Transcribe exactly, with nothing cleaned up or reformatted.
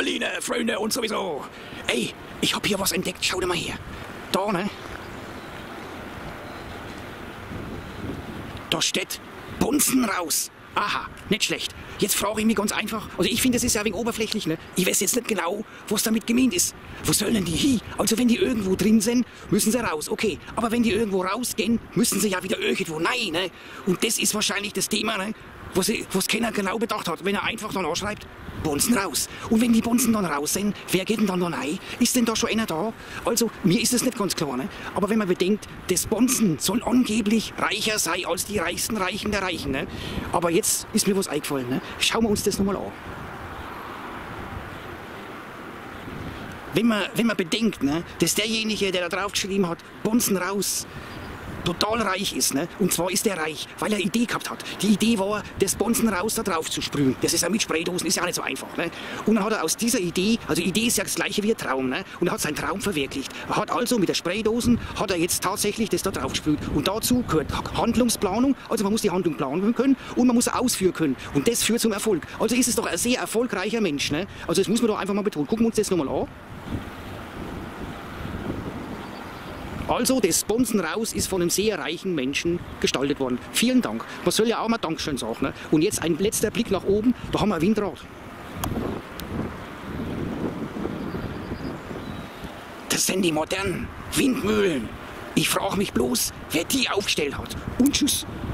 Berliner Freunde und sowieso. Ey, ich hab hier was entdeckt, schau dir mal her. Da, ne? Da steht Bonzen raus. Aha, nicht schlecht. Jetzt frage ich mich ganz einfach, also ich finde, das ist ja ein wenig oberflächlich, ne? Ich weiß jetzt nicht genau, was damit gemeint ist. Wo sollen denn die hin? Also wenn die irgendwo drin sind, müssen sie raus, okay. Aber wenn die irgendwo rausgehen, müssen sie ja wieder irgendwo rein, ne? Und das ist wahrscheinlich das Thema, ne? Was, was keiner genau bedacht hat, wenn er einfach dann anschreibt, Bonzen raus. Und wenn die Bonzen dann raus sind, wer geht denn dann da rein? Ist denn da schon einer da? Also, mir ist das nicht ganz klar, ne? Aber wenn man bedenkt, das Bonzen soll angeblich reicher sein als die reichsten Reichen der Reichen, ne? Aber jetzt ist mir was eingefallen, ne? Schauen wir uns das nochmal an. Wenn man, wenn man bedenkt, ne, dass derjenige, der da drauf geschrieben hat, Bonzen raus, total reich ist, ne? Und zwar ist der reich, weil er eine Idee gehabt hat. Die Idee war, das Bonzen raus da drauf zu sprühen. Das ist ja mit Spraydosen, ist ja auch nicht so einfach, ne? Und dann hat er aus dieser Idee, also Idee ist ja das gleiche wie ein Traum, ne? Und er hat seinen Traum verwirklicht. Er hat also mit der Spraydosen, hat er jetzt tatsächlich das da drauf gesprüht. Und dazu gehört Handlungsplanung, also man muss die Handlung planen können und man muss sie ausführen können. Und das führt zum Erfolg. Also ist es doch ein sehr erfolgreicher Mensch, ne? Also das muss man doch einfach mal betonen. Gucken wir uns das nochmal an. Also, das Bonzen raus ist von einem sehr reichen Menschen gestaltet worden. Vielen Dank. Man soll ja auch mal Dankeschön sagen, ne? Und jetzt ein letzter Blick nach oben, da haben wir ein Windrad. Das sind die modernen Windmühlen. Ich frage mich bloß, wer die aufgestellt hat. Und tschüss.